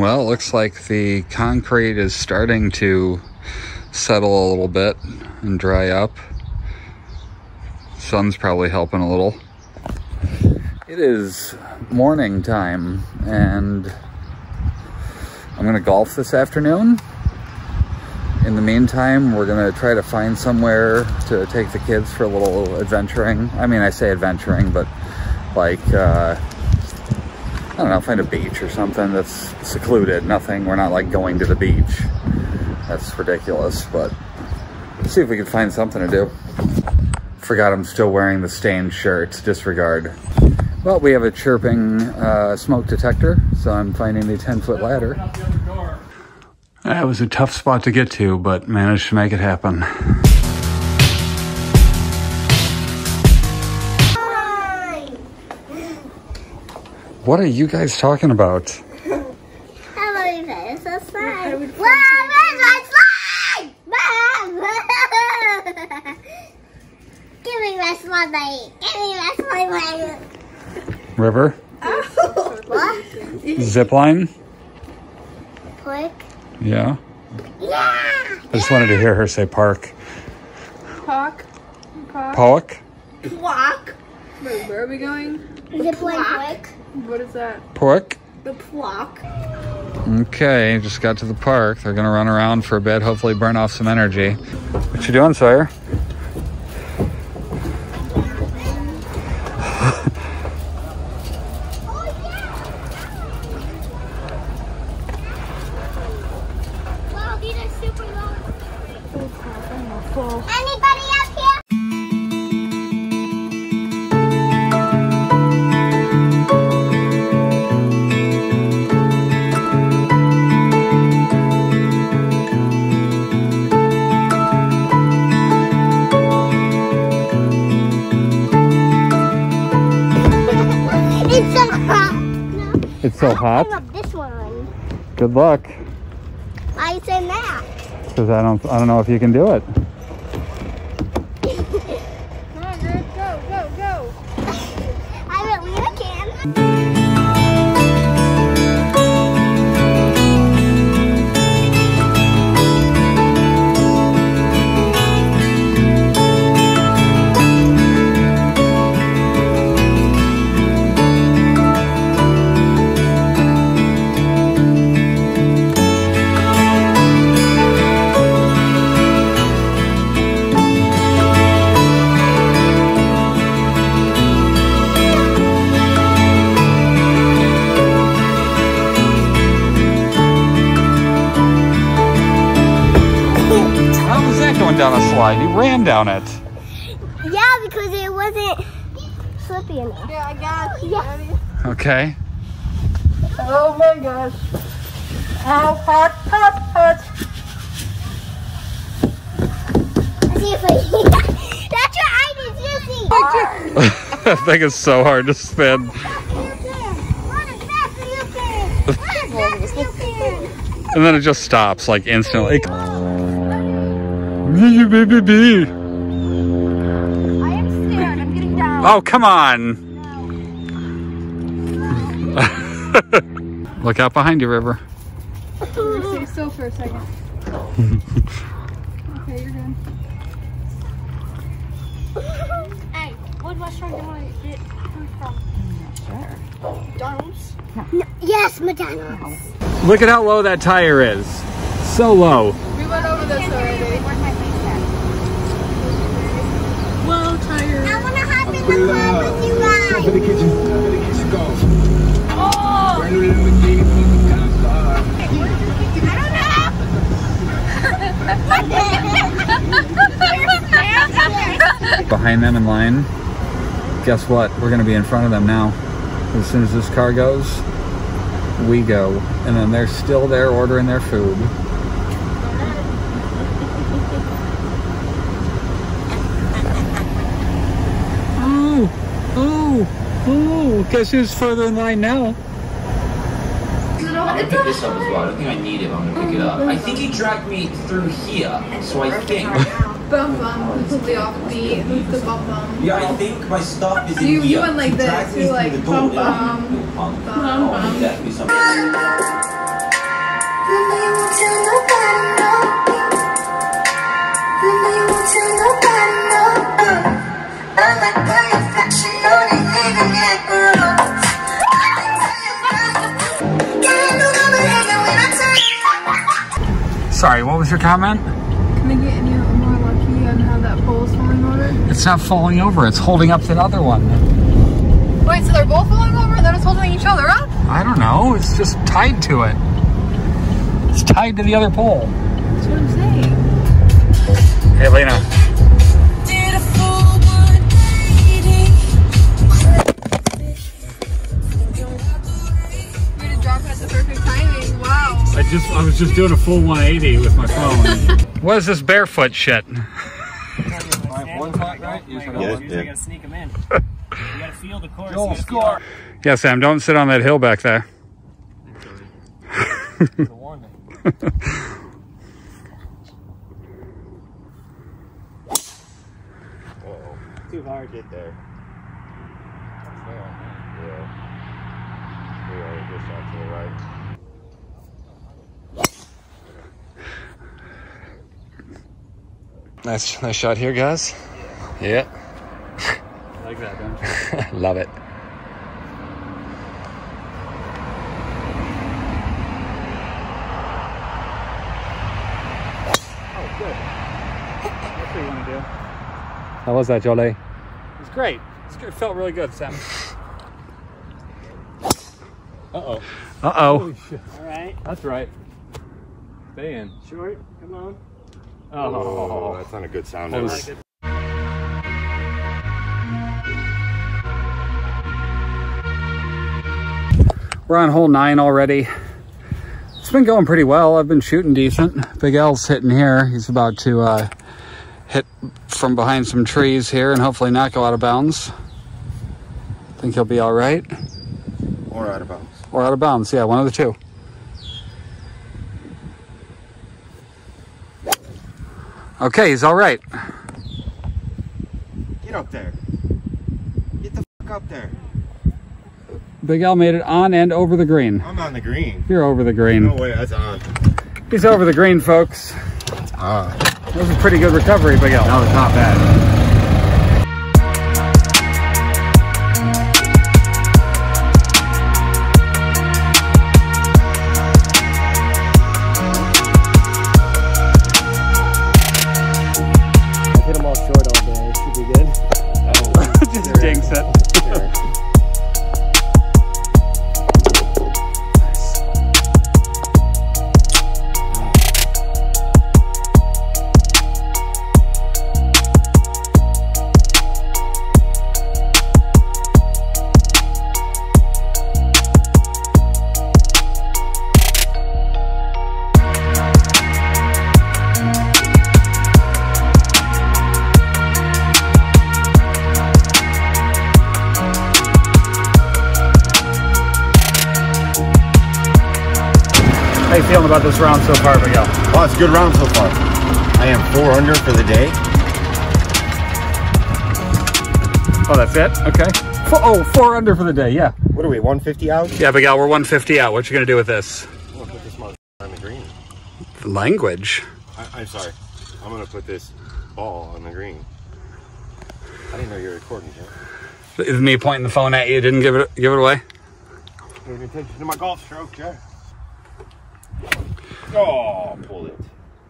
Well, it looks like the concrete is starting to settle a little bit and dry up. Sun's probably helping a little. It is morning time and I'm gonna golf this afternoon. In the meantime, we're gonna try to find somewhere to take the kids for a little adventuring. I mean, I say adventuring, but like, I don't know, find a beach or something that's secluded. Nothing, we're not like going to the beach. That's ridiculous, but let's see if we can find something to do. Forgot I'm still wearing the stained shirt, disregard. Well, we have a chirping smoke detector, so I'm finding the 10-foot ladder. That was a tough spot to get to, but managed to make it happen. What are you guys talking about? How about you play this slide? Where's my slide? Give me my slide, buddy. Give me my slide, buddy. River? Oh. What? Zipline? Pork? Yeah. Yeah. I just wanted to hear her say park. Park. Pollock? Walk. Wait, where are we going? Zipline pork. What is that? Pork? The flock. Okay, just got to the park. They're gonna run around for a bit, hopefully burn off some energy. What you doing, Sawyer? Wow, these are super long. Anybody up here? It's so hot. No. It's so hot. Climb up this one. Good luck. I said that. Because I don't know if you can do it. Come on, girl. Go. I believe I can. Down a slide. You ran down it. Yeah, because it wasn't slippy enough. Yeah, I got you. Yeah. Okay. Oh my gosh. Oh, hot. See if I That's what I did, Susie. I think it's so hard to spin. And then it just stops like instantly. I am scared. I'm getting down. Oh, come on. Look out behind you, River. Stay still for a second. Okay, you're good. Hey, what restaurant do you want to get food from? Sure. McDonald's? No. Yes, McDonald's. Look at how low that tire is. So low. We went over this already. Whoa, tire. I want to hop in the car with you guys. Top of the kitchen go. Oh! I don't know. Behind them in line. Guess what? We're gonna be in front of them now. As soon as this car goes, we go. And then they're still there ordering their food. Oh, guess who's further in line now? I'm gonna pick this up as well. I don't think I need it, but I'm gonna pick it up. I think he dragged me through here, so I think. Bum bum. This is the offbeat. Who's the bum bum? Yeah, I think my stuff is in You here. went like He this. dragged me You're through like the door. bum bum. Bum Bum bum. Definitely something. Sorry, what was your comment? Can I get any more lucky on how that pole's falling over? It's not falling over, it's holding up that other one. Wait, so they're both falling over and they're just holding each other up? I don't know, it's just tied to it. It's tied to the other pole. That's what I'm saying. Hey, Lena. You had to drop it at the perfect timing. Wow. I was just doing a full 180 with my phone. What is this barefoot shit? One foot, right? You gotta sneak them in. You gotta feel the course. Goal score. Yeah, Sam, don't sit on that hill back there. It's a warning. Uh-oh. Too hard. Get there. That's there. Yeah. Yeah, just out to the right. Nice shot here, guys. Yeah. Like that, don't you? Love it. Oh, good. That's what you want to do. How was that, Jolie? It was great. It felt really good, Sam. Uh-oh. Uh-oh. Holy shit. All right. That's right. Stay in. Short. Come on. Oh, that's not a good sound. We're on hole 9 already. It's been going pretty well. I've been shooting decent. Big L's hitting here. He's about to hit from behind some trees here and hopefully not go out of bounds. Think he'll be all right. Or out of bounds. Or out of bounds, yeah, one of the two. Okay, he's all right. Get up there. Get the fuck up there. Big L made it on and over the green. I'm on the green. You're over the green. No way, that's on. He's over the green, folks. That's on. That was a pretty good recovery, Big L. That was not bad. Jinx it. How you feeling about this round so far, Miguel? Well, it's a good round so far. I am 4 under for the day. Oh, that's it? Okay. 4 under for the day, yeah. What are we, 150 out? Yeah, Miguel, we're 150 out. What you gonna do with this? I'm gonna put this motherfucker on the green. Language. I'm sorry. I'm gonna put this ball on the green. I didn't know you were recording, Jeff. Is me pointing the phone at you didn't give it away? Paying attention to my golf stroke, Jeff. Oh, pull it.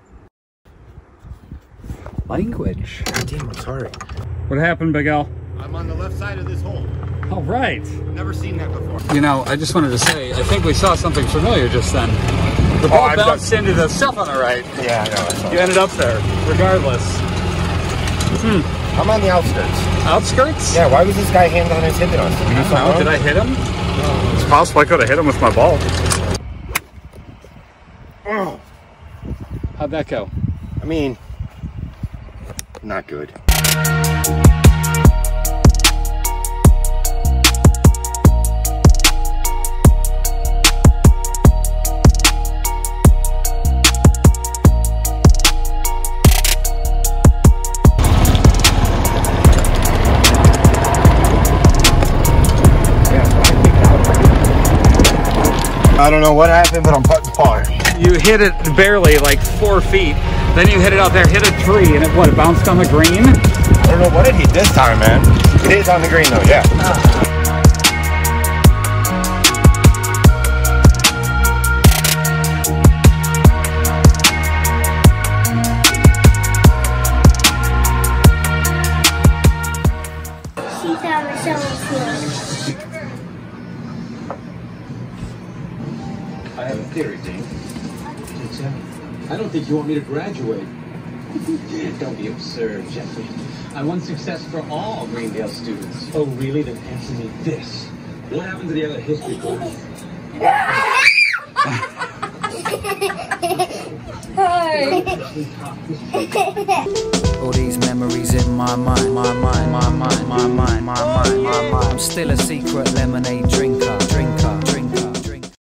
Language. God damn, I'm sorry. What happened, Big L? I'm on the left side of this hole. All right. Never seen that before. You know, I just wanted to say, I think we saw something familiar just then. The ball bounced into the stuff on the right. Yeah, I know. I saw You ended up there, regardless. I'm on the outskirts. Outskirts? Yeah, why was this guy hand on his hip on us? Did we do something wrong? Did I hit him? No. It's possible I could have hit him with my ball. Oh. How'd that go? I mean, not good. I don't know what happened, but I'm putting far. You hit it barely, like 4 feet. Then you hit it out there, hit a tree, and it bounced on the green? I don't know what it hit this time, man. It is on the green though, yeah. I have a theory, Dean. I don't think you want me to graduate. Don't be absurd, Jeffrey. I want success for all Greendale students. Oh, really? Then answer me this. What happened to the other history class? All these memories in my mind, my mind. I'm still a secret lemonade drinker.